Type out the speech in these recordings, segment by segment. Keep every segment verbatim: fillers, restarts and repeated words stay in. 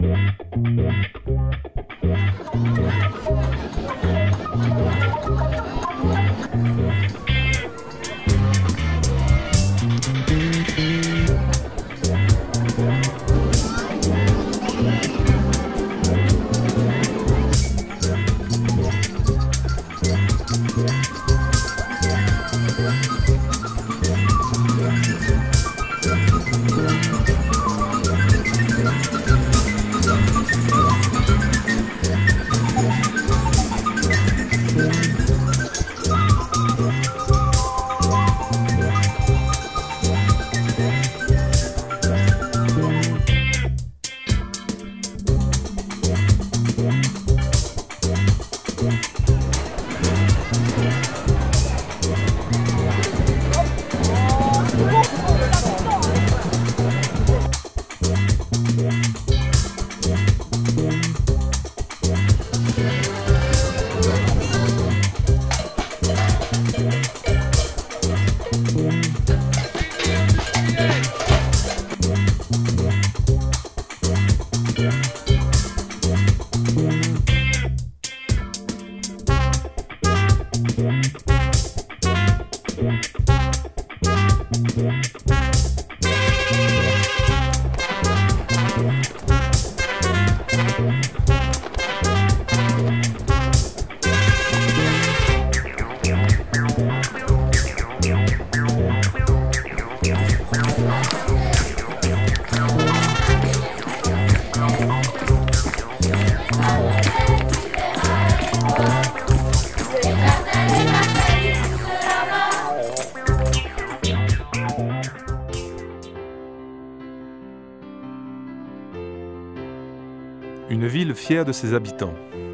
Une ville fière de ses habitants.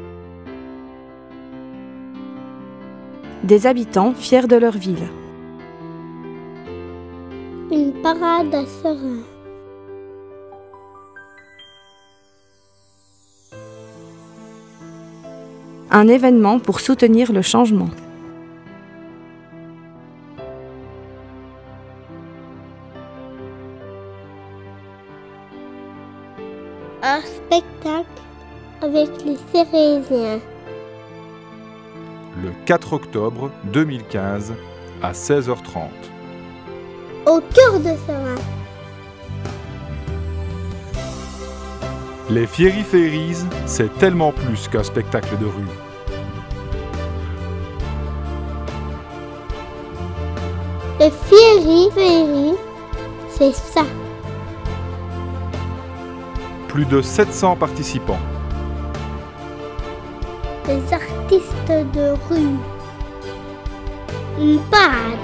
Des habitants fiers de leur ville. Une parade à Serein. Un événement pour soutenir le changement. Un spectacle avec les Cérésiens. Le quatre octobre deux mille quinze à seize heures trente. Au cœur de Serein. Les Fiery Fairies, c'est tellement plus qu'un spectacle de rue. Les Fiery Fairies, c'est ça. Plus de sept cents participants. Des artistes de rue. Une parade.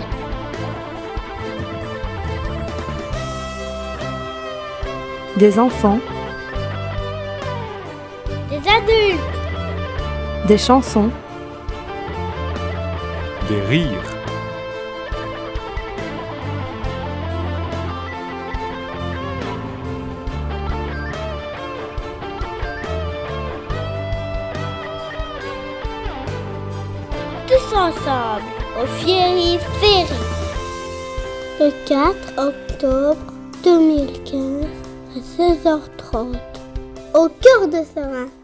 Des enfants. Des adultes. Des chansons. Des rires. Tous ensemble, au Fiery Fairies. Le quatre octobre deux mille quinze à seize heures trente, au cœur de Serein.